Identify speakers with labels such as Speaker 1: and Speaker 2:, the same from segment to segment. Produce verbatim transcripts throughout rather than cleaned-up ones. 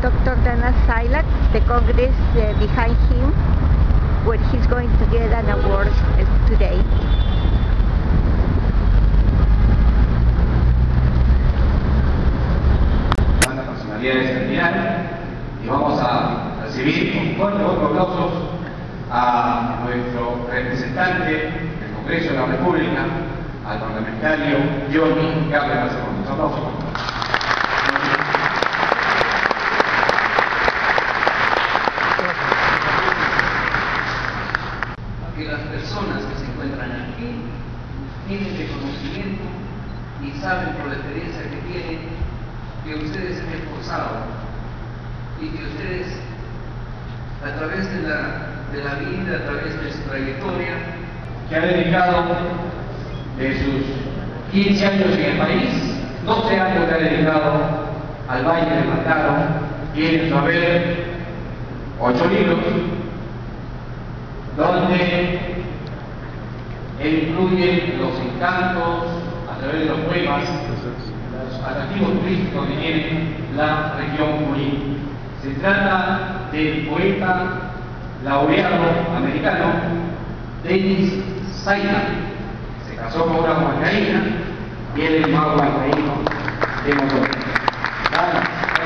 Speaker 1: Doctor Dana Silac, the Congress uh, behind him, where he's going to get an award uh, today.
Speaker 2: Buenas personalidades al final, y vamos a recibir con fuertes aplausos a nuestro representante del Congreso de la República, al parlamentario Johnny Gabriel Marcelo. Aplausos.
Speaker 3: Que las personas que se encuentran aquí tienen reconocimiento y saben por la experiencia que tienen que ustedes se han esforzado y que ustedes a través de la, de la vida, a través de su trayectoria,
Speaker 2: que ha dedicado de sus quince años en el país, doce años que ha dedicado al Valle del Mantaro, tiene en su haber ocho libros, donde él incluye los encantos a través de los poemas, los atractivos turísticos que tiene la región Junín. Se trata del poeta laureado americano Dennis Silac. Se casó con una huancaína y él es el más huancaíno de nosotros. Nada,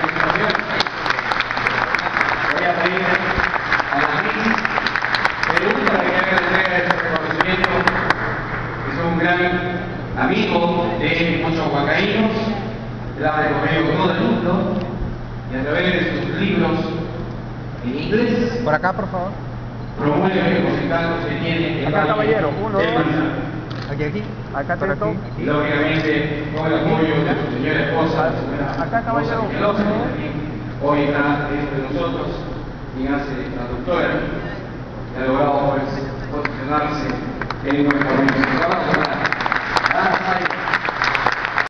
Speaker 2: voy a pedir a la Miss Perú para que haga entrega de este reconocimiento, que es un gran amigo de muchos huancaínos, él ha recorrido todo el mundo y a través de sus libros en inglés,
Speaker 4: por acá, por favor,
Speaker 2: promueve los encantos que tiene el
Speaker 4: acá, caballero, uno,
Speaker 2: del
Speaker 4: dos,
Speaker 2: Manzano.
Speaker 4: aquí, aquí, acá, por aquí,
Speaker 2: Y lógicamente con el apoyo de su señora esposa, la señora
Speaker 4: acá, caballero,
Speaker 2: Rosa Miguelosa, que también hoy está entre nosotros, quien hace traductora.